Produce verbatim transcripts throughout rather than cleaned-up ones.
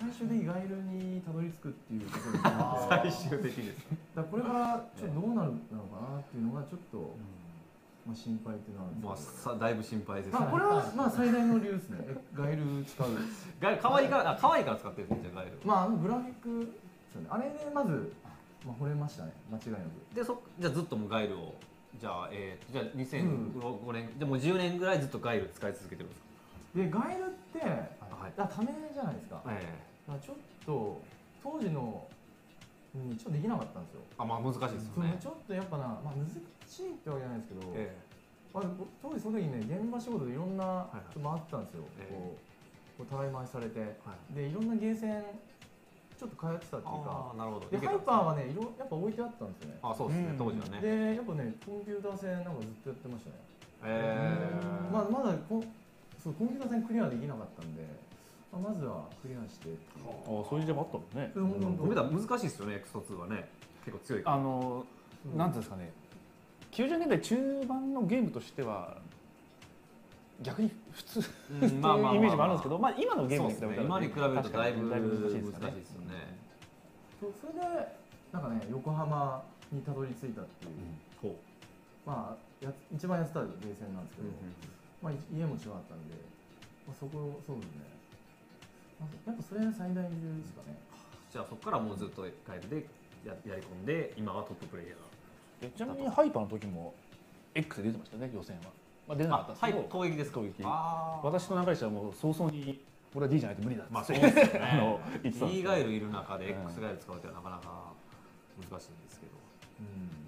最終的にガイルにたどり着くっていうことに最終的にですだからこれからちょっとどうなるのかなっていうのがちょっと、まあ、心配っていうのはあるんですけど、 まあ、だいぶ心配ですね。 まあ、これはまあ最大の理由ですね。ガイル使う。 ガイル可愛いから、あ、可愛いから使ってるんですよ、ガイル。 まああのグラフィックですよね。あれでまず、まあ、惚れましたね。間違いなく。 で、そじゃあずっともうガイルを、じゃあ、えー、じゃあにせんごねん、うん、じゃあもうじゅうねんぐらいずっとガイル使い続けてるんですか。 でガイルって、はい、ためじゃないですか。 ええー、ちょっと当時のにちょっとできなかったんですよ。 あ、まあ難しいですよね。 ちょっとやっぱな、まあ難しいってわけじゃないですけど。えーまあ、当時その時にね現場仕事でいろんな人回ってたんですよ、はいはい、こうこうたらい回しされて、はい、でいろんなゲーセンちょっと通ってたっていうか、なるほどでハイパーはねいろやっぱ置いてあったんですよね。 あ、そうですね、うん、当時はね。 でやっぱねコンピューター戦なんかずっとやってましたね。 えー、 まあまだこそうコンピューター戦クリアできなかったんで、まあ、まずはクリアしてっていう。 ああ、そういう時代もあったもんね。 コンピューター難しいですよね、エクソツーはね。結構強いから。 あの、うん、なんていうんですかね。きゅうじゅうねんだい中盤のゲームとしては逆に普通っていうイメージもあるんですけど、まあ今のゲームに比べたら、 今に比べるとだいぶ難しいですよね。 そう、それでなんかね横浜にたどり着いたっていう、うん、まあや一番やってたゲーセンなんですけど、うんうん、まあ家も違ったんで、まあ、そこそうですね。やっぱそれが最大理由ですかね。 じゃあそこからもうずっとガイルで や, やり込んで今はトッププレイヤー。 ちなみにハイパーの時も X で出てましたね、予選は。まあ、出なかったんですけど、 はい、攻撃ですか。 攻撃。私の流れ者はもう早々にこれは D じゃないと無理だって。 まあそうですよね。D ガイルいる中で X ガイル使うってなかなか難しいんですけど。 うん。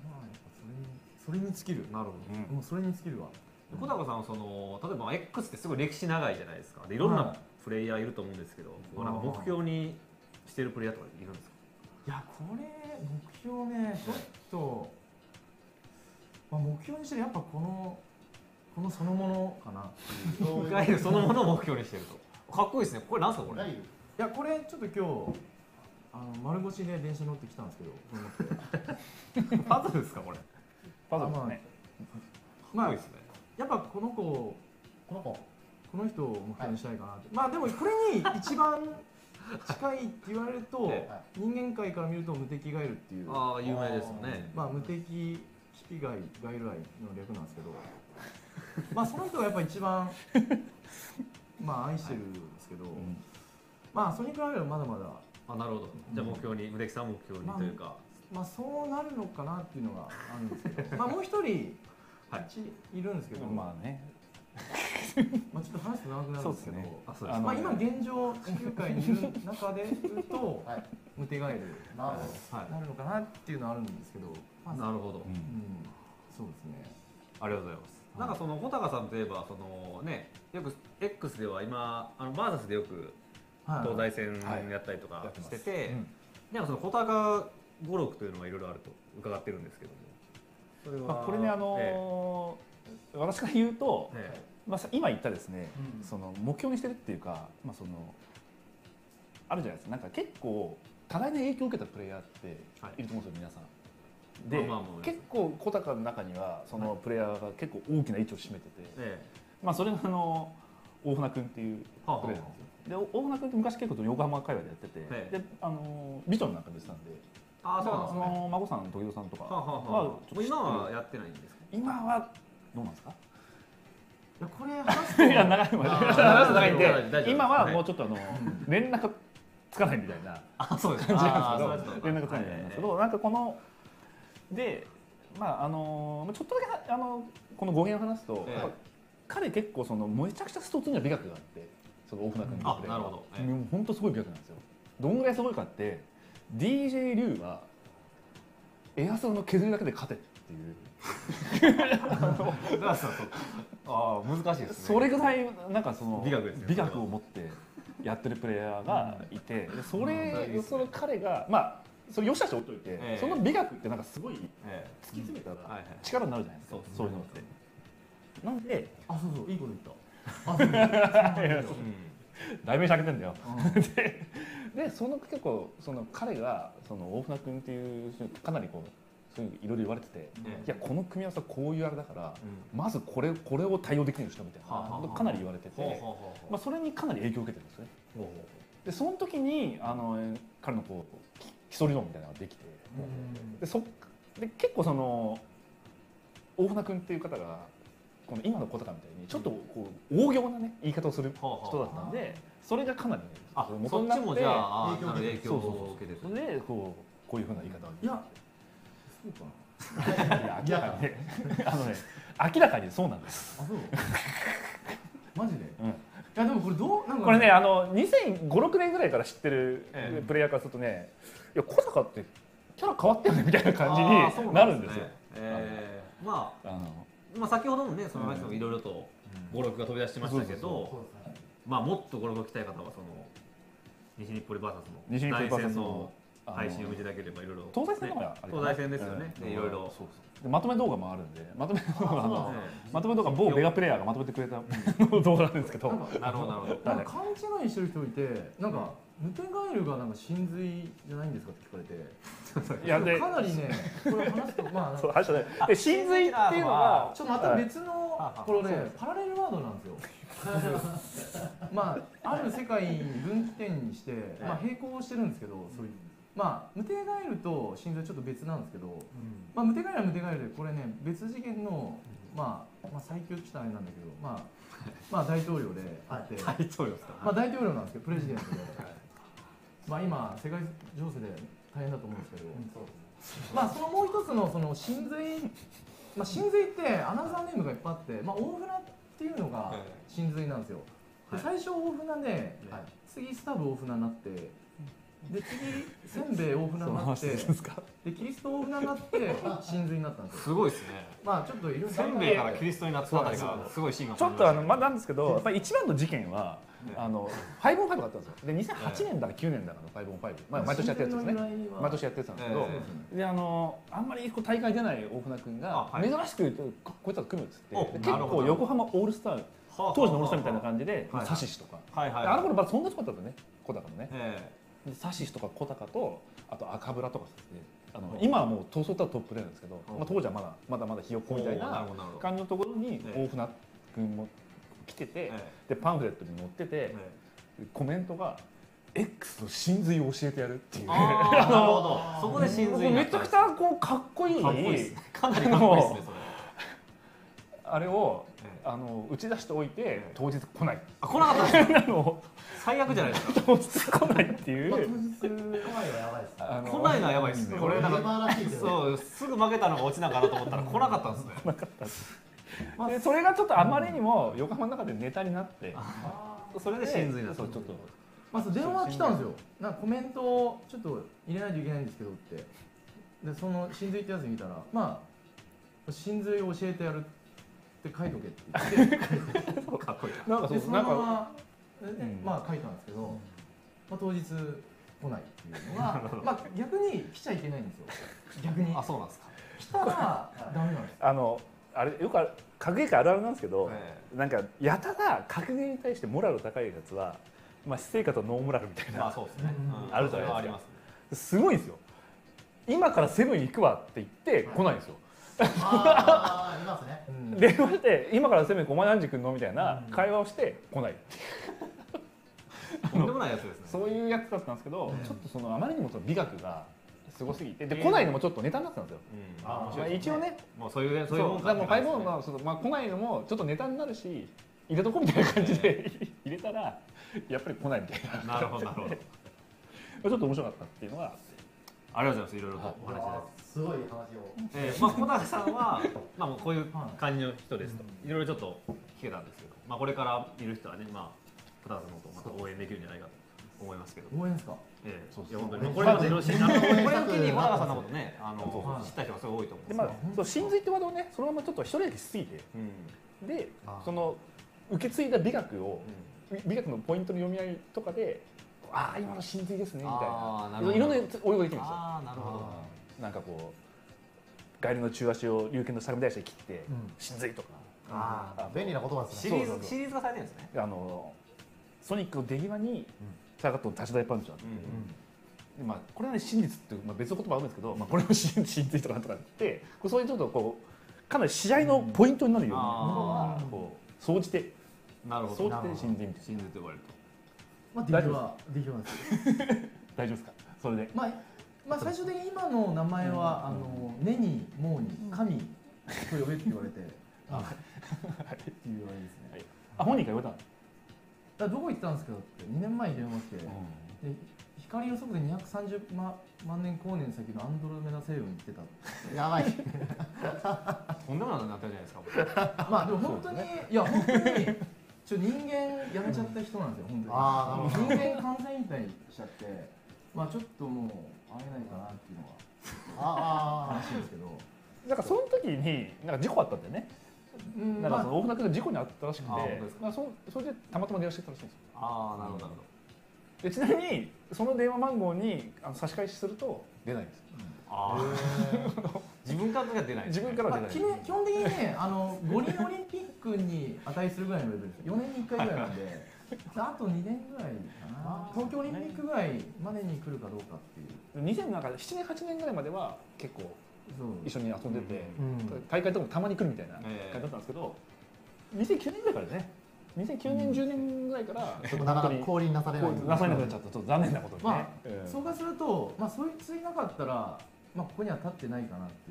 まあやっぱそれにそれに尽きる。 なるほど。 もうそれに尽きるわ。 小高さんはその例えば X ってすごい歴史長いじゃないですか。でいろんなプレイヤーいると思うんですけど、なんか目標にしてるプレイヤーとかいるんですか。 いやこれ目標ねちょっと。まあ、目標にしてるやっぱこのこのそのものかな。 ガイルそのものを目標にしてると。かっこいいですね。これなんすかこれ。いやこれちょっと今日あの丸腰で電車乗ってきたんですけど、 パズルですかこれ。 パズルですね。 まあ、まあ、ですね。やっぱこの子この子この人を目標にしたいかなって。はい、まあでもこれに一番近いって言われると、はい、人間界から見ると無敵ガイルっていう。 ああ有名ですよね。 まあ無敵キピガイガイルアイの略なんですけど、まあその人がやっぱ一番まあ愛してるんですけど、はい、うん、まあそれに比べればまだまだ。 あ、なるほど。じゃあ目標に、無敵さん目標にというか、まあ、 まあそうなるのかなっていうのがあるんですけど、まあもう一人いるんですけど、 まあね。 まあちょっと話すと長くなるんですけど、ね、 あ、そうです。 まあ今現状地球界にいる中で言うと、はい、無敵ガイルなるのかなっていうのはあるんですけど。 なるほど、うん、 そうですね。 ありがとうございます。はい、なんかその小高さんといえばそのね、よく X では今あのバーサスでよく東西戦やったりとかしてて、はいはい、なんかその小高語録というのがいろいろあると伺ってるんですけども、 それは、まあ、これねあのーええ、私から言うと、ええ、まあ今言ったですね、うん、その目標にしてるっていうか、まあそのあるじゃないですか。なんか結構多大な影響を受けたプレイヤーっていると思うんですよ、皆さん。で、まあまあ結構小高の中にはそのプレイヤーが結構大きな位置を占めてて、ええ、まあそれがあの大船君っていうプレイヤーなんですよ。で大船君って昔結構横浜界隈でやってて、ええ、であのビジョンなんか出てたんで、ああそうなんですね。あの孫さん時戸さんとかは今はやってないんですか。 今はどうなんですか。 いやこれ話すといや長いまで話す長いんで、今はもうちょっとあの連絡つかないみたいな感じなんですけど、連絡つかないんですけど、なんかこので、まああのちょっとだけあのこの語源を話すと、ええ、彼結構そのめちゃくちゃストツーには美学があって、その大船君のプレーが、ええ、本当すごい美学なんですよ。どんぐらいすごいかって、ディージェー リュウはエアソロの削りだけで勝てっていう。 ああ難しいですね。 それぐらいなんかその美学ですよ、 美学を持ってやってるプレイヤーがいて、うん、それ、うん、その彼がまあ。それ良し悪し置いといて、えー、その美学ってなんかすごい突き詰めたら力になるじゃないですか、そういうのって。なんで、 あ、そうそう、いいこと言った。 代名詞あげてんだよ。で、でその結構その彼がその大船君っていうかなりこうそういういろいろ言われてて、いやこの組み合わせはこういうあれだから、まずこれこれを対応できる人みたいなかなり言われてて、まあそれにかなり影響を受けてるんですね。 でその時にあの彼のこう基礎理論みたいなのができて、でそで結構その大船君っていう方がこの今の小高みたいにちょっとこう大行なね言い方をする人だったんで、それがかなりね元になって影響を受けて、 それでこうこういうふうな言い方を。 いやそうかな。 いや明らかにねあのね明らかにそうなんです。 あ、そうマジで、 うん、 いやでもこれどうなんか、ね、 これねあのにせんご、ろくねんぐらいから知ってるプレイヤーからするとね、いや小高ってキャラ変わってるねみたいな感じになるんですよ。 えー、まああの、まあ、先ほどもねその話もいろいろと語録が飛び出してましたけど、まあもっと語録を聞きたい方はその西日暮里 ブイエス の大戦の配信を見ていただければいろいろ東西戦とか東西戦ですよね。いろいろまとめ動画もあるんで、まとめ動画のまとめ動画某ベガプレイヤーがまとめてくれた動画なんですけど、 なるほどなるほど。 なんか勘違いしてる人いて、なんかヌテガエルがなんか真髄じゃないんですかって聞かれて、いやでかなりねこれ話すとまあそう話したね。で真髄っていうのはちょっとまた別のこれねパラレルワードなんですよ。まあある世界に分岐点にしてまあ並行してるんですけど、そういう。まあムテガエルと真髄はちょっと別なんですけど、うん、まあムテガエルはムテガエルでこれね別次元の、まあ、まあ最強って言ったらあれなんだけど、まあまあ大統領であって、 大統領ですか。 まあ大統領なんですけどプレジデントで、まあ今世界情勢で大変だと思うんですけど、うん、まあそのもう一つのその真髄、まあ真髄ってアナザーネームがいっぱいあって、まあ大船っていうのが真髄なんですよ。で最初大船で、はい、次スタブ大船になって。で次せんべい大船になってでキリスト大船になって真髄になったんですよ。 すごいですね。 まあちょっといろいろせんべいからキリストになったあたりがすごいシーンがちょっとあのまあなんですけど、やっぱり一番の事件はあのファイブオンファイブがあったんですよ。でにせんはちねんだかきゅうねんだかのファイブオンファイブ、まあ毎年やってるやつですね。毎年やってたんですけど、であのあんまりこう大会出ない大船君が珍しくこいつは組むっつって結構横浜オールスター当時のオールスターみたいな感じでサシシとか、あの頃まだそんなとこだったんだね、小高のね。サシシとか小高とあと赤ブラとかですね、あの今はもう闘争とはトップレなんですけど、まあ、当時はまだまだまだひよっこみたいな感じのところに大船君も来てて、でパンフレットに載ってて、コメントが X の真髄を教えてやるっていう。 なるほど。そこで真髄めちゃくちゃこうかっこいい。 かっこいいですね。かなりかっこいいですねそれ。 あれをあの打ち出しておいて当日来ない。 あ、来なかったんですか。最悪じゃないですか。 当日来ないっていう。 来ないはやばいですね。 来ないのはやばいですね。これなんかそうすぐ負けたのが落ちなかなと思ったら来なかったんですね。 来なかったです。でそれがちょっとあまりにも横浜の中でネタになって、 それで真髄だとちょっと。 まあ電話来たんですよ。なんかコメントをちょっと入れないといけないんですけどって。でその真髄ってやつ見たら、まあ真髄を教えてやるって書いとけって言って、 かっこいい。 なんかそのまままあ書いたんですけど、まあ当日来ないっていうのが、まあ逆に来ちゃいけないんですよ。逆に。 あ、そうなんですか。 来たらダメなんです。 あのあれよくある格ゲー界あるあるなんですけど、なんかやたら格ゲーに対してモラル高いやつは、まあ私生活とノーモラルみたいな、 あ、そうですね。 あるじゃないですか。すごいんですよ。今からセブン行くわって言って来ないんですよ。 ああ、いますね。 電話して今からセブンお前何時来るのみたいな会話をして来ないっていう。 とんでもないやつですね。 そういうやつだったんですけど、ちょっとそのあまりにもその美学がすごすぎて、で来ないのもちょっとネタになってたんですよ。一応ね、 もうそういうそういうもんか。もうファイブオンのまあ来ないのもちょっとネタになるし、入れとこみたいな感じで入れたらやっぱり来ないみたいな。 なるほどなるほど。 ちょっと面白かったっていうのが。 ありがとうございます。いろいろとお話です。すごい話を。 えー、まあ小高さんはまあもうこういう感じの人ですと、いろいろちょっと聞けたんですけど、まあこれからいる人はね、まあ小高さんのことをまた応援できるんじゃないかと思いますけど。 応援ですか。 ええ、そうです。本当にこれまでいろいろ知ったこれを機に小高さんのことね、あの知った人がすごい多いと思うんです。 でまあそう真髄ってワードをね、そのままちょっと一人焼きしすぎて、でその受け継いだ美学を美学のポイントの読み合いとかで。ああ今の真髄ですねみたいな、いろんな応用ができるんですよ。 ああなるほど。 なんかこう帰りの中足を龍拳の下見台車で切って真髄とか、 ああ便利な言葉ですね。シリーズシリーズ化されてるんですね。 あのソニックの出際にサガットの立ち台パンチがあって、まあこれはね真実っていう別の言葉あるんですけど、まあこれも真髄とかなんとかってそういうちょっとこうかなり試合のポイントになるようなものはこう総じてなるほど。 総じて真髄みたいな。 真髄と呼ばれると。 まあできはできます。 大丈夫ですか。それで。 まあまあ最終的に今の名前はあの根にもうに神と呼べって言われて、あっていうあれですね。 あ、本人から言われたの。 だどこ行ったんですかってにねんまえに電話来て、で光予測でにひゃくさんじゅうまん年光年先のアンドロメダ星雲に行ってた。 やばい。 とんでもないことになってるじゃないですか。 まあでも本当に、いや本当にちょ人間やめちゃった人なんですよ、本当に。 ああ、なるほど。 人間感染引退しちゃって、まあちょっともう会えないかなっていうのはああ、 話ですけど。 なんかその時になんか事故あったんだよね。 うん、 なんかその大船君が事故に遭ったらしくて、 あーまあそそれでたまたま電話してたらしいんですよ。 ああ、なるほどなるほど。 でちなみにその電話番号にあの差し返しすると出ないんですよ。 ああ。自分からは出ない。 自分からは出ない。 まあ、基本的にね、あの五輪オリンピックに値するぐらいのレベルです。よねんにいっかいぐらいなんで、あとにねんぐらいかな。東京オリンピックぐらいまでに来るかどうかっていう。 にせんななねんはちねんぐらいまでは結構一緒に遊んでて、 うん、 大会とかもたまに来るみたいな感じだったんですけど、にせんきゅうねんぐらいからね。にせんきゅうねん、じゅうねんぐらいからちょっとなかなか降臨なされない。 なされなくなっちゃったと残念なことにね。 まあ、うん、そうかすると、まあそいついなかったら、まあここには立ってないかなっていう。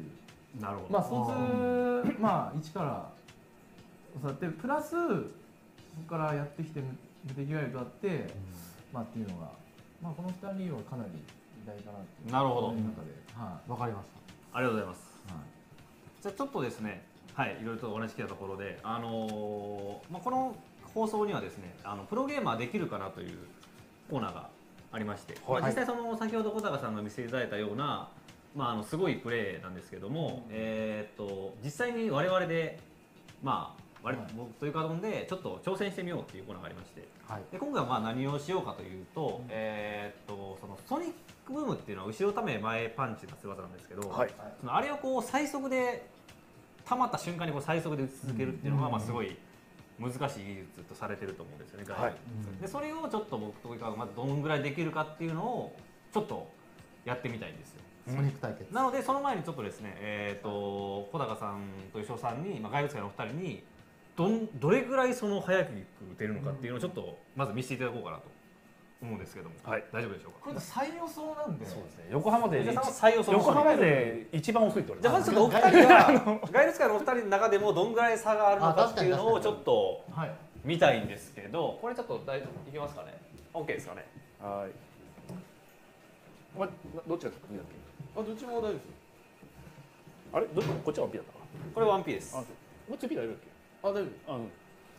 なるほど。 まあそいつまあ一からそうやってプラスそこからやってきて無敵ガイルとあって、うん、まあっていうのが、まあこのふたりはかなり偉大かなっていう。 なるほど。 中で、はい、 わかりました。 ありがとうございます。はい、じゃあちょっとですね、はい、いろいろとお話聞いたところで、あのー、まあこの放送にはですね、あのプロゲーマーできるかなというコーナーがありまして、はい、まあ、実際その先ほど小高さんが見せていただいたような、まあ、あのすごいプレーなんですけども、うん、えー、と実際に我々で、まあ、我々、はい、僕というかでちょっと挑戦してみようっていうコーナーがありまして、はい、で今回はまあ何をしようかというと、うん、えー、とそのソニックブームっていうのは後ろため前パンチのす技なんですけど、はい、そのあれをこう最速で溜まった瞬間にこう最速で打ち続けるっていうのが、まあすごい難しい技術とされてると思うんですよね、はい、でそれをちょっと僕というかまずどのぐらいできるかっていうのをちょっとやってみたいんですよ。 ソニック対決。 なのでその前にちょっとですね、えー、と小高さんと石尾さんに、まあ、外物界のお二人にどんどれぐらいその速く打てるのかっていうのをちょっとまず見せていただこうかなと思うんですけども、はい、大丈夫でしょうか。 これ最予想なんで。 そうですね。横浜で最予想。 横浜で一番遅いって言われて。 じゃあまずちょっとお二人が外物界のお二人の中でもどんぐらい差があるのかっていうのをちょっと見たいんですけど、これちょっと大丈夫いけますかね。オッケーですかね。 はい。お前どっちが得意だっけ？ あ、どっちも大丈夫です。 あれ、どっちこっちはワンピーだったか。 これワンピーです。 あ、もうツーピー大丈夫だっけ？ あ、大丈夫。 あ、うん。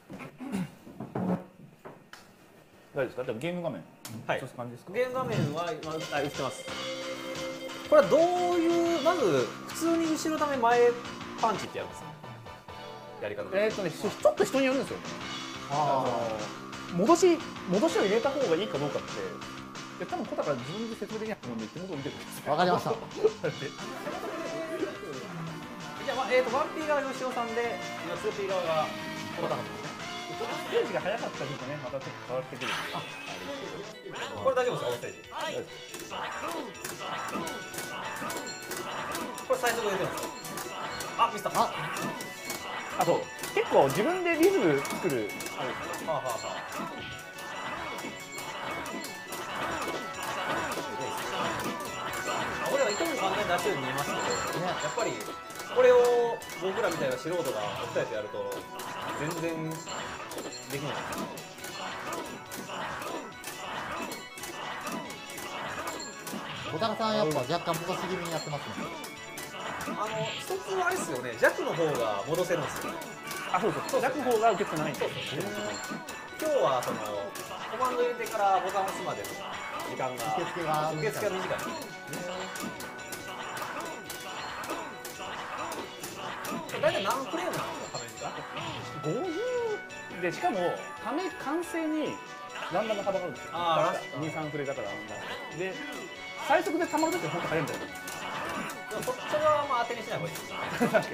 大丈夫ですか？でもゲーム画面。 はい。 そういう感じですか？ ゲーム画面は今あ映ってます。これはどういうまず普通に後ろため前パンチってやるんですか？やり方。 えっとね、ちょっと人によるんですよ。あの戻し戻しを入れた方がいいかどうかって。いや多分小高自分で説明できないと思うんで手元を見てください。 わかりました。 じゃあ、まあ、えっ、ー、とワンピー側が吉尾さんで、今ツーピー側が小高さんですね。 ちょっとステージが早かったりとね、またちょっと変わってくる。 あ、これ大丈夫ですか、オフステージ。はい。これ最速で出てます。あ、ミスった。あ、 あと結構自分でリズム作る。 はい。はあはあはあ。これはいかに簡単に出せるように見えますけど、ね、やっぱりこれを僕らみたいな素人がお二人とやると全然できない。 小高さんやっぱ若干戻し気味にやってますね。 あの一つはあれですよね、弱の方が戻せるんですよ。 あ、そうそう、弱の方が受け付けないんですよ。 今日はそのコマンド入れてからボタンを押すまでの時間が受付が受付が短い。大体何フレームなんですか、 ごじゅうで、しかもため完成にランダム幅があるんですよ。 ああ、 に、さんフレ方がで最速でたまるときは本当速いんだよ。 でもそそれはまあ当てにしない方がいいです。 確かに。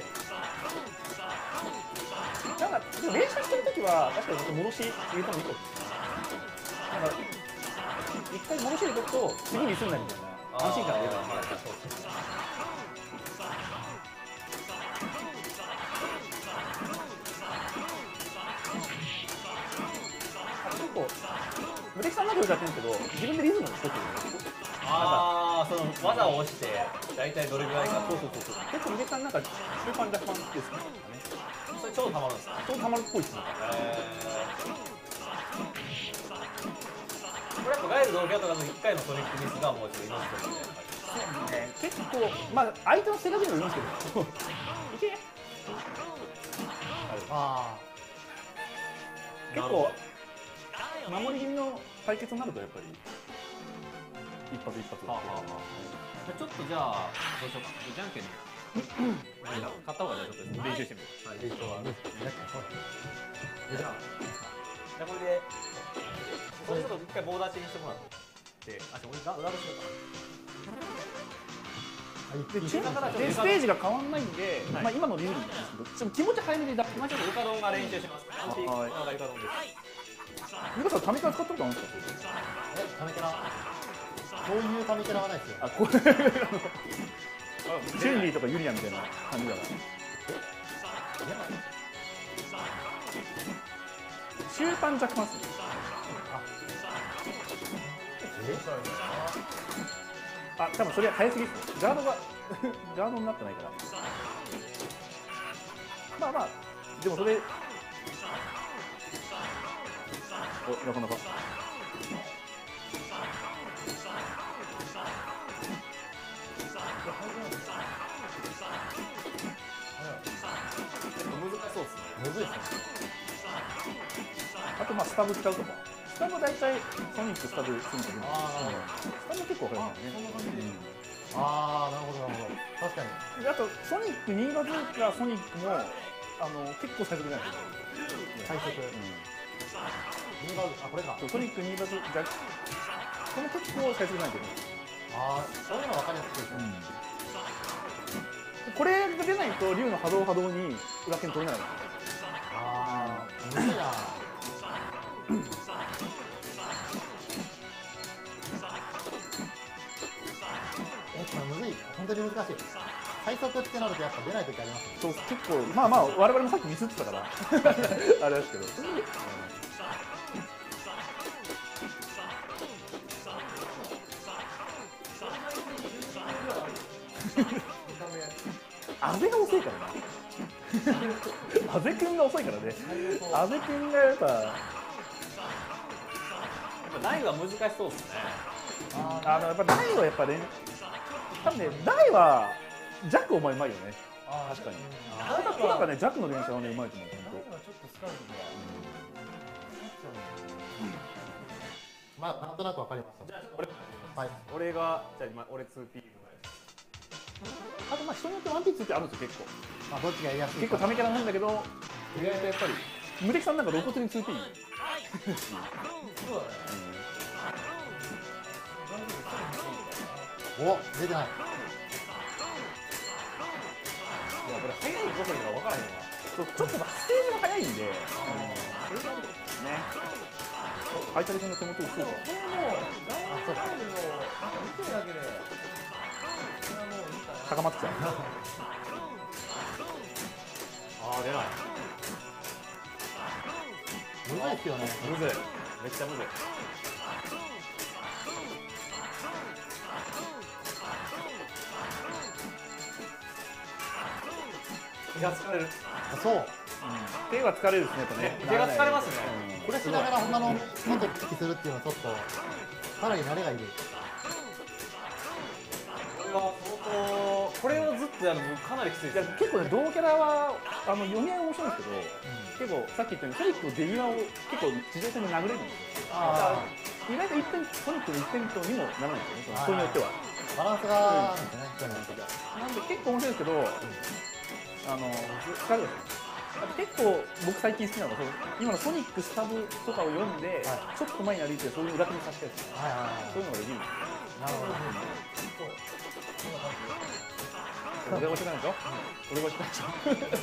なんか練習してるときは確かに戻し入れてもいいと思う。なんか一回戻し入れておくと次にすんなみたいな安心感が出るから。結構難無敵さんなんか歌ってるんですけど、自分でリズムを作ってるんですよ。 ああ、その技を押して大体どれぐらいか。 そうそうそうそう。結構無敵さんなんか中盤若干ですかね。 それ超ハマるんですか。 超ハマるっぽいですね。 これやっぱガイル同キャとかのいっかいのソニックミスがもうちょっと命取りで。 そうね。結構まあ相手の性格にもいいんですけど。いけ。 あ結構守り気味の対決になるとやっぱり一発一発。はあはあはあ、ちょっとじゃあどうしようか。じゃんけんで買った方がじゃあちょっと練習してみる。はい。練習は。じゃあじゃあこれでこれちょっと一回棒立ちにしてもらって、あ、ちょっと裏裏しようか。 で, でステージが変わんないんで、はい、まあ今のリズムなんですけど、気持ち早めにだ。 まあちょっとルカドンが練習します。アンティークのルカドンです。 ルカさんタミキャラ使ったことあるんですか？ え、タミキャラ。こういうタミキャラはないですよ。 あ、これチュンリーとかユリアみたいな感じだから。終盤若干ですね。あ、多分それは早すぎです。ガードがガードになってないから。まあまあでもそれ。お、なかなか。 難しそうですね。 むずいですね。 あとまあスタブ使うとか。スタブ大体ソニックスタブするんですけど。ああ、スタブ結構早いですね。 ああ、なるほどなるほど。確かに。 あとソニックニーバズーカソニックもあの結構最速じゃないですか。 最速。ニーバズ、あ、これか。 ソニックニーバズーカこの結構最速じゃないけど。 ああ、そういうの分かりやすいですね。 これが出ないと竜の波動波動に裏剣取れない。 ああ、むずいな。え、これむずい。本当に難しい。最速ってなるとやっぱ出ない時ありますね。 そう、結構まあまあ我々もさっきミスってたからあれですけど。阿部が遅いからな。阿部君が遅いからね。阿部君がやっぱやっぱ大は難しそうですね。 あのやっぱ大はやっぱね、多分ね大はジャックお前うまいよね。確かに。こなんかねジャックの連射はねうまいと思う。 まあなんとなくわかりました。 じゃあ俺、はい、俺がじゃあ今俺 ツーピー。 あとまあ人によってワンピーツってあるんですよ結構。 まあどっちがやりやすい。 結構ためキャラなんだけど、意外とやっぱり無敵さんなんか露骨に ツーピー。そうだね。 お、出てない。いやこれ早いことが分からへんわ。 ちょっとステージが早いんで、それがあるんですね。あいたり君の手元にそうか。これもうあ、そうか。見てるだけで高まってきた。 ああ出ない。 むずいっすよね。 むずい。めっちゃむずい。手が疲れる。 そう。 手が疲れるですねやっぱね。 手が疲れますね。 これしながら他のもっと突きするっていうのはちょっとさらに慣れがいる。 これは相当これをずっとやるのかなりきついです。 結構ね同キャラはあのよにん面白いんですけど、結構さっき言ったようにソニックの出際を結構地上戦で殴れるんですよ。意外と一点ソニックの一点とにもならないんですよね。人によっては。 バランスがあるんですね。 なんで結構面白いですけど、あの疲れる。結構僕最近好きなのが今のソニックスタブとかを読んで、はい、ちょっと前に歩いてそういう裏手にさせたやつ、そういうのができる。なるほど。俺が押してないでしょ。俺が押してないでしょ。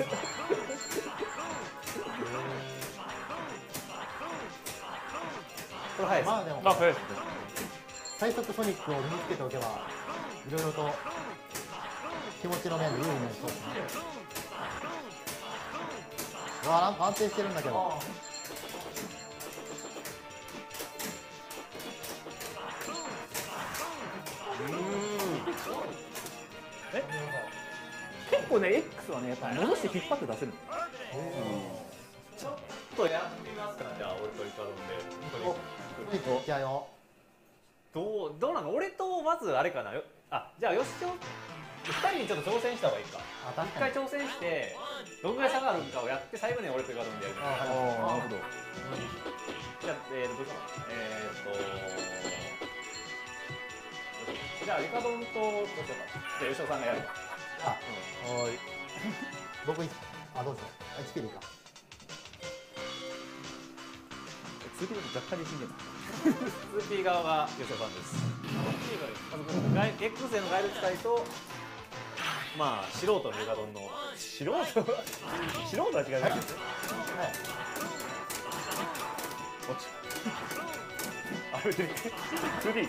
これ早いです。 まあでも、 あ、早いです。 最速ソニックを身につけておけばいろいろと気持ちの面で有利になりそうですね。うわ、なんか安定してるんだけど。 え結構ね X はねやっぱ戻して引っ張って出せる。 ちょっとやってみますか。じゃあ俺とイカドンで。 いっちゃうよ。 どうどうなの？俺とまずあれかなよ。あじゃあよしちょふたりにちょっと挑戦した方がいいか。一回挑戦してどんぐらい差があるかをやって最後に俺とイカドンでやる。 ああなるほど。 じゃあえーとどうしようかな。えーとじゃあイカドンとどうしようかな。じゃあ吉尾さんがやる。 あ、はい。僕あどうしよう。いちキロか。 ツーピーだと若干自信出ない。 ツーピー 側が吉尾さんです。X へのガイド使いとまあ素人のイカドンの素人素人は違いますね。落ち歩いてる ツーピー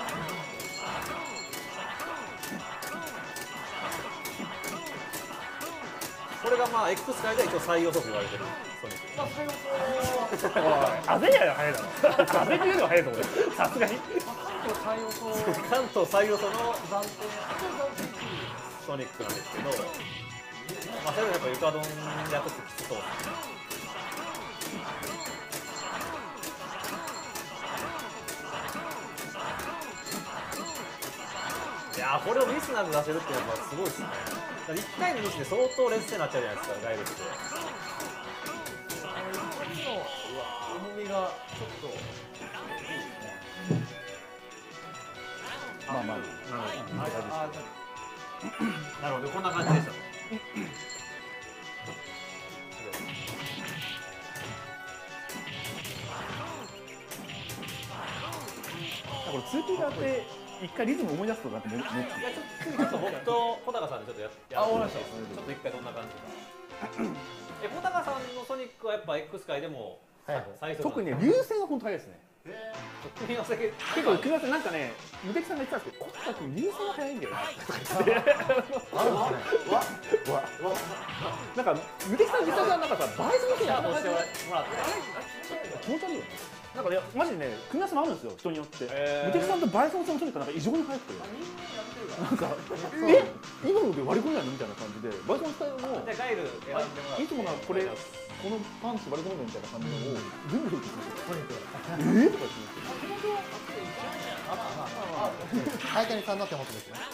これがまあ X 界では一応最予測言われてるソニック。まあ最予測。 あぜやよ早いだろ。あぜっていうのは早いと思う。さすがに。 最予想関東最予測の暫定ソニックなんですけど、まあそれでやっぱ床ドンやっときつそうですね。いやーこれをミスなく出せるっていうのはすごいですね。いっかいのミスで相当劣勢になっちゃうじゃないですか、ガイドって。うわ重みがちょっといいですね。 まあまあなるほど、こんな感じでした。 これツーピー 側って一回リズム思い出すとなんかもういやちょっと僕と小高さんでちょっとやってあ、わかりました。 ちょっと一回どんな感じか。え小高さんのソニックはやっぱ X 界でも最速。 特に流線が本当早いですね。 組み合わせ結構組み合わせなんかね、無敵さんが言ってたんですけど、小高君流線が早いんだよななんか無敵さん実はなんかさ倍速でやってもらって気持ち悪いよね。なんかねマジでね組み合わせもあるんですよ人によって。無敵さんと倍速のソニックなんか異常に速くて、なんかえ今ので割り込んないのみたいな感じで倍速のスタイルもじゃガイル選んでもらって。 いつもなこれこのパンチ割り込むみたいな感じのを全部振ってくる。えとか言って相手にさんだって思ってですね。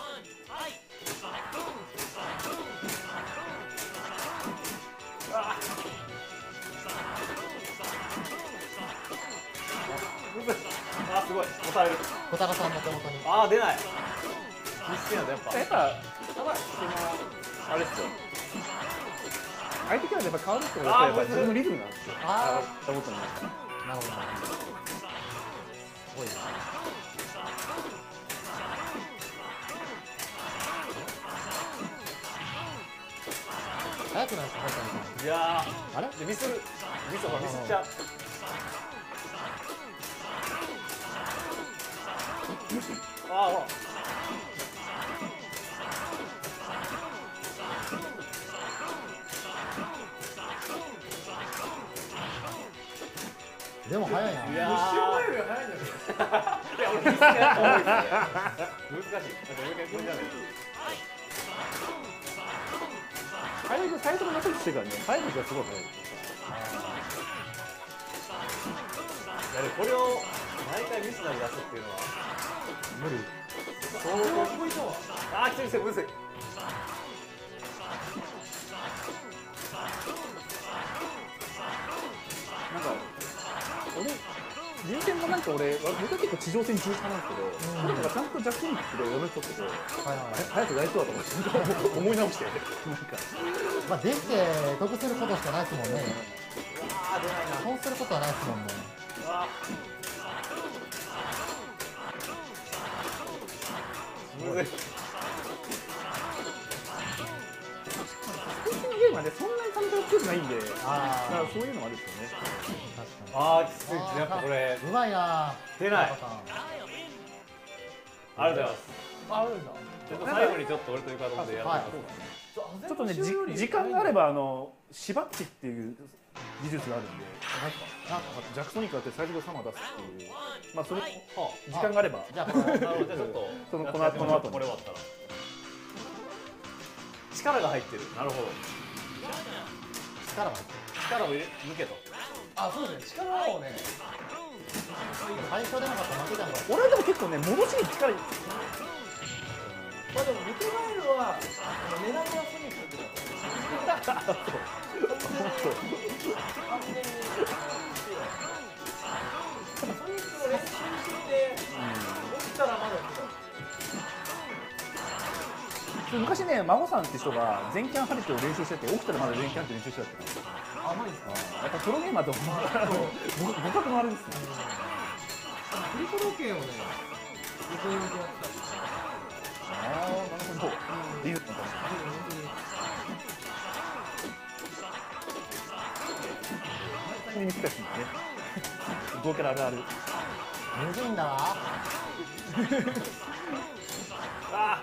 あすごい抑える。 小高さんの手元に。 ああ出ない。ミスなんだやっぱ。 やっぱそのあれですよ。相手キャラでやっぱ変わるってことはやっぱ自分のリズムなんですよ。 ああ思ったの。 なるほど。すごいな。早くないですか、本当に。 いやあれでミスるミスをミスっちゃう。ああほら。 でも早いな。 いや後ろより早いんだけど。 いや俺ミスやった方がいいですね。難しい。なんかもう一回これじゃない。 最初最初の中にしてからね、早い時はすごい早い。 いやでもこれを毎回ミスなり出すっていうのは無理。 相当無理だわ。ああきついきついむずい。 なんか俺流線もなんか俺僕は結構地上戦重視派なんですけど、なんかちゃんとジャックニックで読めとってて、早く大丈夫だと思って思い直してなんかまあできて得することしかないですもんね。 ああ出ないな。 損することはないですもんね。 むずい。 ゲームはねそんなに感情強くないんで、 あだからそういうのもあるんですよね。 ああきつい。やっぱこれうまいな。 出ない。ありがとうございます。 あるんだ。 ちょっと最後にちょっと俺というかどんでやってます。 ちょっとねじ時間があればあのしばっちっていう技術があるんで、なんかジャックソニックだって最初からサマー出すっていう、まあそれ時間があればじゃあこれなるほどじゃあちょっとそのこの後この後これ終わったら。 力が入ってる。なるほど。 力が入ってる。 力を抜けと。 あ、そうですね。力をね。 最初でなかったら負けたんだ。 俺はでも結構ね戻しに力。 まあでもミケガエルは狙いはソニックってだった。完全に。ソニックの練習して起きたらまだ。 昔ね、孫さんって人が全キャンハリットを練習してて、起きたらまだ全キャンって練習してたって。 あ、マジですか。 やっぱプロゲーマーと互角のあれですね。 クリコロケンをね、横に置いてやってた。 ああ、なるほど。リズムだ。に見せたしね。合計あるある。 むずいんだわ。 あ。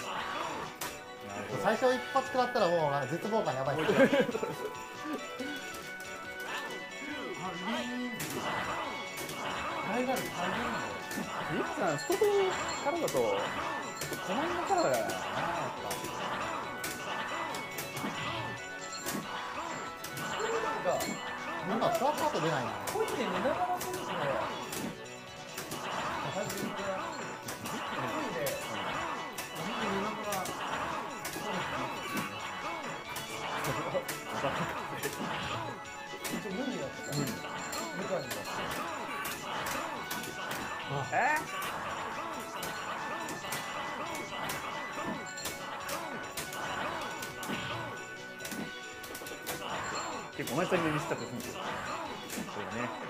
最初一発食らったらもう絶望感やばいです。 リーさん、ストップからだと、この辺のからだよな、やっぱ。なんかふわふわと出ないな。 こいつね、目玉の選手の。 え結構同じタイミングでミスったって言うんですよ。これね。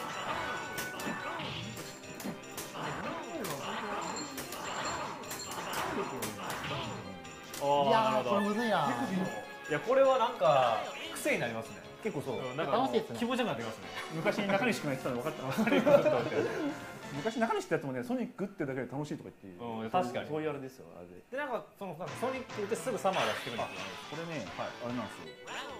いやー、これむずいな。 いや、これはなんか癖になりますね。 結構そう。 なんか楽しいですね。 気持ちよくなってきますね。 昔中西君が言ってたの分かった。昔中西ってやつもね、ソニックってだけで楽しいとか言って、 うん、確かにそういうあれですよ。あれで。 でなんかそのなんかソニックってすぐサマー出してくるんですよね。 これね、はい、あれなんですよ。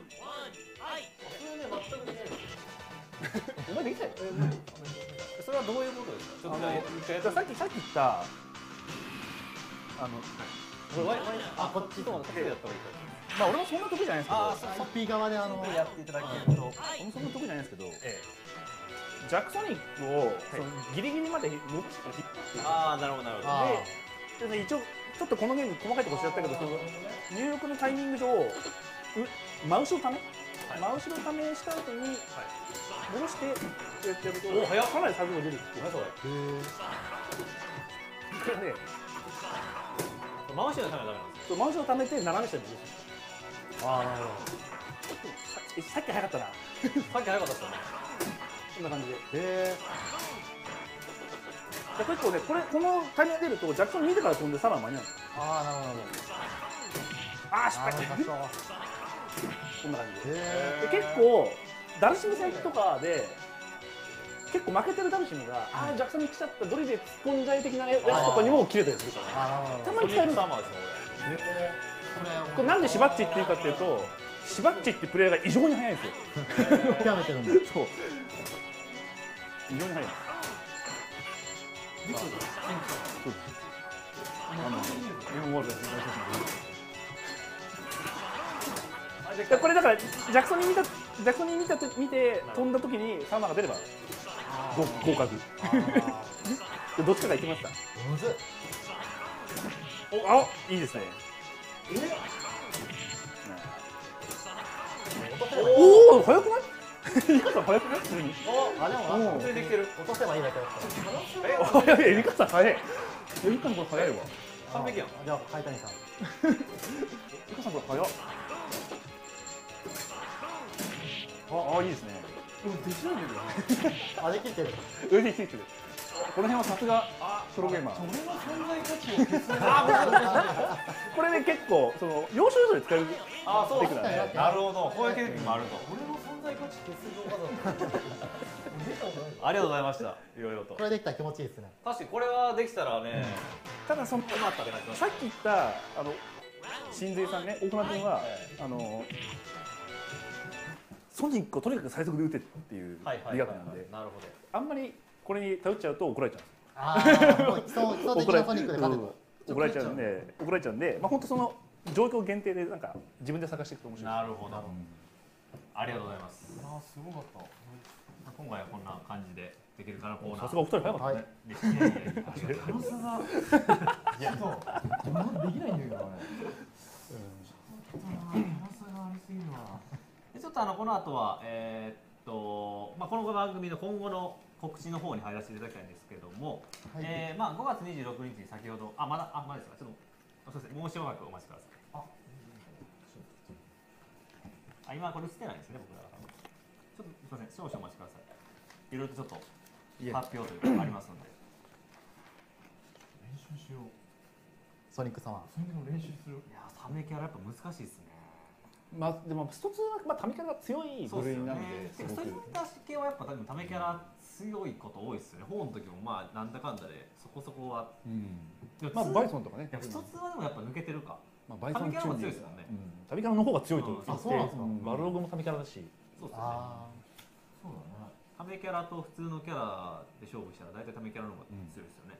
お前できたよ。 それはどういうことですか。ちょっと一回やってさっきさっき言ったあのこれワイワイあ、こっちと。 と手でやった方がいいか。 まあ俺もそんな得意じゃないですけど、 あコピー側であのやっていただけると、 俺もそんな得意じゃないですけど、 ええ、 ジャックソニックをそのギリギリまで伸ばして引っ張って、 ああなるほどなるほど。 あでで一応ちょっとこのゲーム細かいところ知らったけど、その入力のタイミング上う真後ろため、 はい、 真後ろためした後に戻してやってやると、 お早っ、 かなり作業出るっていう。 それ。 これね、 回しのためはダメなんですそう真後ろためて斜め下に戻す。 ああ、なるほささっき早かったな。 か。さっき早かったですよね。 こんな感じで。 ど。へ結構ね、これこのタイミング出るとジャクソン見てから飛んでさらに間に合う。 ああ、なるほど。 ああ失敗。 あー、難こんな感じで。 へで結構ダルシム戦とかで結構負けてるダルシムが、ああジャクソンに来ちゃったドリで突っ込んじゃい的なやつとかにも切れたりするから。 あ、なるほど。 たまに使える。 サマーですねこれなんでシバッチっていうかっていうと、シバッチってプレーが異常に速いんですよ。 極めてるんだ。 そう。異常に速い。そうです。あの、日本ワールドでこれだからジャクソンに見たジャクソンに見た見て飛んだ時にサーマーが出れば合合格。どっちかが言ってました。 むずい。 お、あ、いいですね。おお、早くない？リカさん早くない？普通に。 あ、でも、 普通にできてる。 落とせばいいだけだった。 え、早い。リカさん早い。リカさんこれ早いわ。 完璧やん。 じゃあ、海谷さん。 リカさんこれ早っ。あ、あ、いいですね。 できないんだけどね。 あ、できてる。 上で切ってる。この辺はさすがプロゲーマー。 それの存在価値を消す。 これね、結構その要所要所で使えるテああそうクだね。 なるほど。こういう経験もあると。 俺の存在価値消す動画だった。 ありがとうございました。いろいろと。 これできたら気持ちいいですね。 確かにこれはできたらね。 ただそのうまったって感じます。 さっき言ったあの新勢さんね、大熊君はあのソニックをとにかく最速で打てっていう理学なんで、 なるほど。 あんまりこれに頼っちゃうと怒られちゃうんですよ。 ああ、もう基礎基礎的なソニックで勝てと。 怒られちゃうんで、怒られちゃうんで、まあ本当その状況限定でなんか自分で探していくと面白い。 なるほど、うん、ありがとうございます。 あすごかった。 今回はこんな感じでできるかなコーナー。 さすがお二人早かったね。 いやいやいや楽しさがいやそうできないんだけどね。楽しさがありすぎるわ。 ちょっとあのこの後はえー、っとまあこの番組の今後の告知の方に入らせていただきたいんですけども、はい、えー、まあごがつにじゅうろくにちに先ほどあまだあまだですかちょっとそうですねもうしばらくお待ちください。あ、あ今これ映ってないですね僕らちょっとすみません少々お待ちください。いろいろとちょっと発表というかありますので練習しよう。 ソニック様ソニックの練習する。 いやためキャラやっぱ難しいですね。 まあでも一つはまあためキャラが強い部類なんで、 そういう系はやっぱ多分ためキャラ強いこと多いですよね。本の時もまあなんだかんだでそこそこは、うん、 まあバイソンとかね。 一つはでもやっぱ抜けてるか。 まあバイソンキャラも強いですよね。 ためキャラの方が強いと。 あそうなんですか。 バルログもためキャラだし。 そうですね。そうだね。ためキャラと普通のキャラで勝負したら大体ためキャラの方が強いですよね。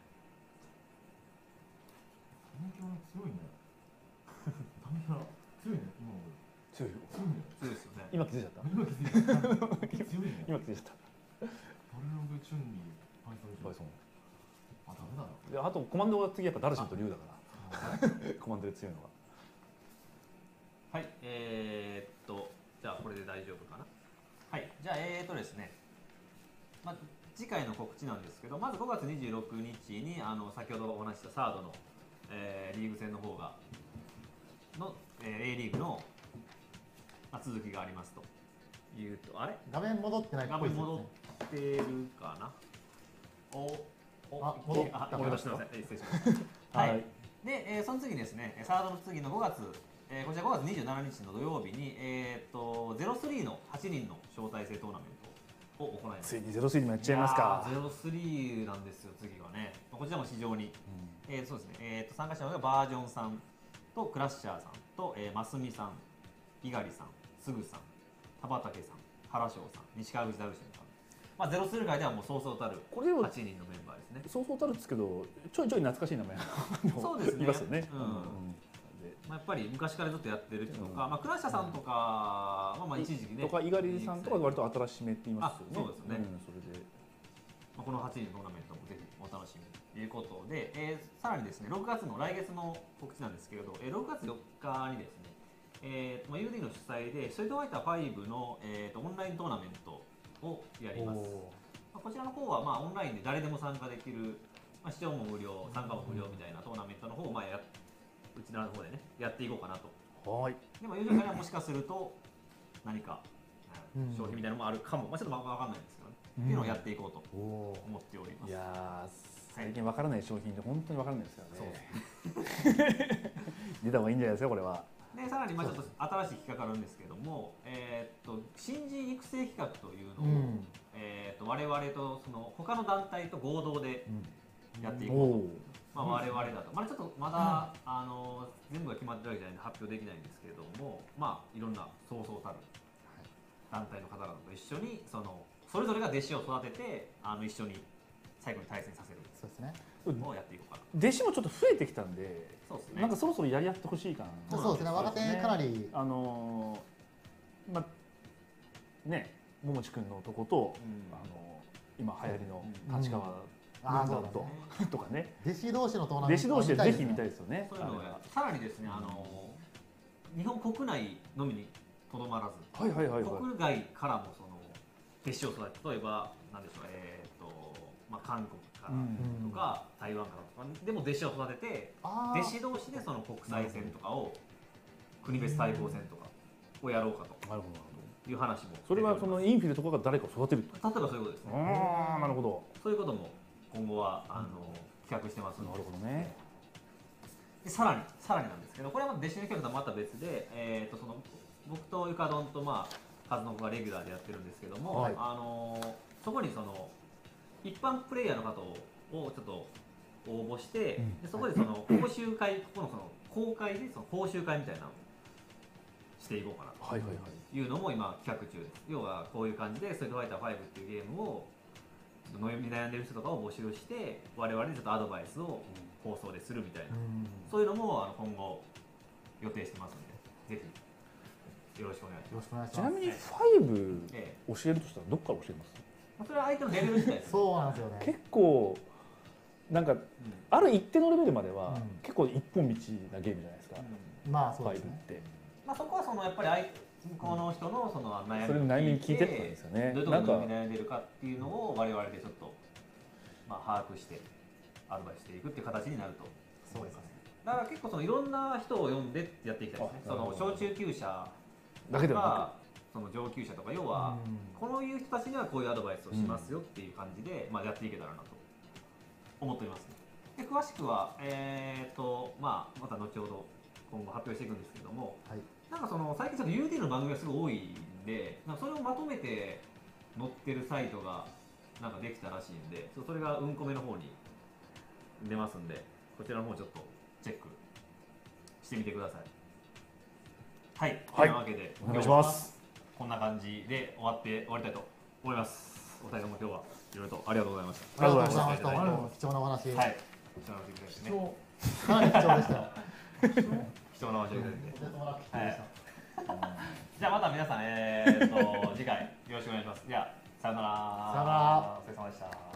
ためキャラ強いね。ためキャラ強いね今俺。 強いよ。 強いですよね。 今気づいちゃった。 今気づいちゃった。強いね。 今気づいちゃった。 バルログチュンリーバイソンバイソン。あダメだな。 であとコマンドが次やっぱダルシムとリュウだから。コマンドで強いのは。 はい、えー、っとじゃあこれで大丈夫かな。はい、じゃあえー、っとですね。まあ次回の告知なんですけど、まずごがつにじゅうろくにちにあの先ほどお話ししたサードの、えー、リーグ戦の方がの、えー、A リーグのまあ、続きがありますというと、あれ画面戻ってないっぽいですよね。 画面戻ってるかな。おおあ戻ったあ戻りました。すみません、失礼しました。はい。で、えー、その次ですね、サードの次のごがつ、えー、こちらごがつにじゅうしちにちの土曜日に、えー、とゼロスリーのはちにんの招待制トーナメントを行います。 ついにゼロスリーもやっちゃいますか。 ゼロスリーなんですよ次はね。こちらも非常に、うん、えー、そうですね。えー、と参加者はバージョンさんとクラッシャーさんと、えー、マスミさん、猪狩さん。すぐさん、田畑さん、原翔さん、西川口ダルシムさん、まあ、ゼロスル界ではもうそうそうたるはちにんのメンバーですね。 そうそうたるですけど、ちょいちょい懐かしい名前そうですね。 いますよね。 うんうん、まあ、やっぱり昔からずっとやってる人とか、うん、まあ、クラッシャーさんとか、まあ、まあ一時期ね。 とか、猪狩さんとか割と新しめって言いますよね。 そうですね。 うん、それで、 まあ、このはちにんのトーナメントもぜひお楽しみということで、えー、さらにですね、ろくがつの来月の告知なんですけれど、えー、ろくがつよっかにですね。えーまあ、ユーディー の主催でストリートファイターファイブの、えー、とオンライントーナメントをやります。まあ、こちらの方はまあオンラインで誰でも参加できる、まあ、視聴も無料、参加も無料みたいなトーナメントの方をまあやうちらの方でねやっていこうかなと。 はい。 でもユーディーからもしかすると何か、うん、商品みたいなのもあるかも、まあ、ちょっと分かんないんですけどね、うん、っていうのをやっていこうと思っております。 いや最近分からない商品で本当に分からないですよね。 そうですね。 出た方がいいんじゃないですかこれは。 でさらにまあちょっと新しい企画があるんですけども、えー、っと新人育成企画というのを、うん、えー、っと我々とその他の団体と合同でやっていこうと、うん、まあ、我々だと、まあ、ちょっとまだ、うん、あの全部が決まってるわけじゃないので発表できないんですけれども、まあいろんなそうそうたる団体の方々と一緒にそのそれぞれが弟子を育ててあの一緒に最後に対戦させる。 そうですね。 をやっていこうかな。 弟子もちょっと増えてきたんで、 そうですね、 なんかそろそろやり合ってほしいかな。そうですね。若手かなりあのー、まあね、桃地君のとこと、うん、あのー、今流行りの立川軍団と、うん、とかね。 弟子同士のトーナメント。 弟子同士でぜひ見たいですよね。 そういうのをさらにですね、あのー、日本国内のみにとどまらず、 はいはいはいはい、 国外からもその弟子を育て、例えばなんでしょう、えー、とまあ韓国とか台湾からとかでも弟子を育てて、弟子同士でその国際戦とかを国別対抗戦とかをやろうかという話も。 それはそのインフィルとかが誰かを育てると。 例えばそういうことですね。 ああ、なるほど。 そういうことも今後はあの企画してますので。 なるほどね。 でさらにさらになんですけど、これは弟子の企画とはまた別で、えー、とその僕とゆかどんとまあ数の子がレギュラーでやってるんですけども、はい、あのそこにその一般プレイヤーの方をちょっと応募して、うん、でそこでその講習会、ここのその公開でその講習会みたいなのをしていこうかなというのも今企画中です。要はこういう感じでストリートファイターファイブっていうゲームを悩んでる人とかを募集して我々にちょっとアドバイスを放送でするみたいな、うん、そういうのもあの今後予定してますので、ぜひよろしくお願いします。 ちなみにファイブ教えるとしたらどこから教えます？ それは相手のレベル自体です。 そうなんですよね。 結構なんか、うん、ある一定のレベルまでは、うん、結構一本道なゲームじゃないですか。 うん、まあそうですね。 ファイブって、まあそこはそのやっぱり相向こうの人のその悩み、 それ悩み聞いてったんですよね。 どういうところに悩んでるかっていうのを我々でちょっとまあ把握してアドバイスしていくっていう形になると思います。だから結構そのいろんな人を呼んでやっていきたいですね。その小中級者だけではその上級者とか要はこのいう人たちにはこういうアドバイスをしますよっていう感じでまあやっていけたらなと思っております。で詳しくはえっとまあまた後ほど今後発表していくんですけれども、はい、なんかその最近ちょっと ユーディー の番組がすごい多いんで、なんかそれをまとめて載ってるサイトがなんかできたらしいんで、それがうんこめの方に出ますんで、こちらの方ちょっとチェックしてみてください。はい、はい、というわけでお願いします。 こんな感じで終わって終わりたいと思います。お二人とも今日はいろいろとありがとうございました。 ありがとうございました。貴重なお話。 はい。貴重なお話ですね。 かなり貴重でした。 貴重なお話で。じゃあまた皆さん、えー、と次回よろしくお願いします。じゃあさよなら。 さよなら。 お疲れ様でした。